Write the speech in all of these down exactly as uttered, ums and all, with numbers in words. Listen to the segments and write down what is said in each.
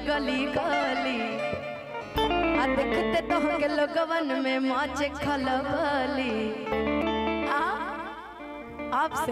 गली गली आ देखते तो के लोगवन में माचे खलबली। आपसे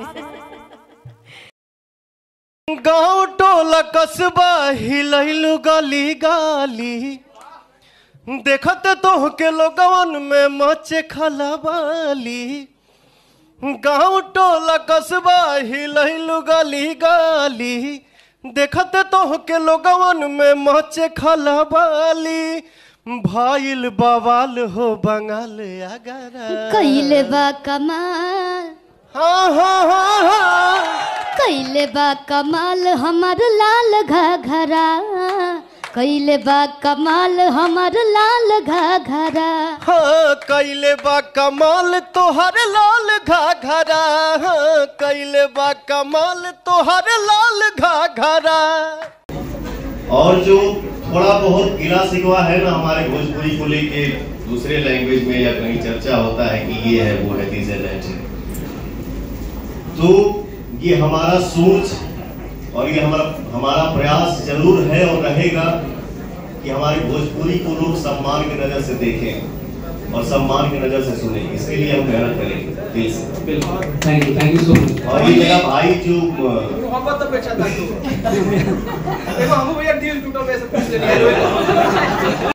गाँव टोला कस्बा हिलैलु गली गली देखते तो के लोगवन में माचे खलबली। गाँव टोला कस्बा हिलैलु गली गली देखते तो के लोगवन में माचे खलबली। भाईल बवाल हो बंगाल अगरा कइले बा कमाल। हाँ हाँ हाँ हाँ कइले बा कमाल हमार लाल घाघरा। कइले बा कमाल हमार लाल घाघरा। हाँ कइले बा कमाल तोहर लाल घाघरा। हाँ कइले बा कमाल तोहर लाल घाघरा। और जो थोड़ा बहुत गिला शिकवा है ना हमारे भोजपुरी को लेके दूसरे लैंग्वेज में या कहीं चर्चा होता है कि ये है वो है दिस है दैट है, तो ये हमारा सोच और ये हमारा हमारा प्रयास जरूर है और रहेगा कि हमारी भोजपुरी को लोग सम्मान की नजर से देखें और सम्मान की नजर से सुने। इसके लिए हम मेहनत करेंगे दिल से। बिल्कुल, thank you, thank you so much. और ये मेरा भाई जो मोहब्बत तो बेचा था देखो हम भैया दिल टूटा वैसे पूछ ले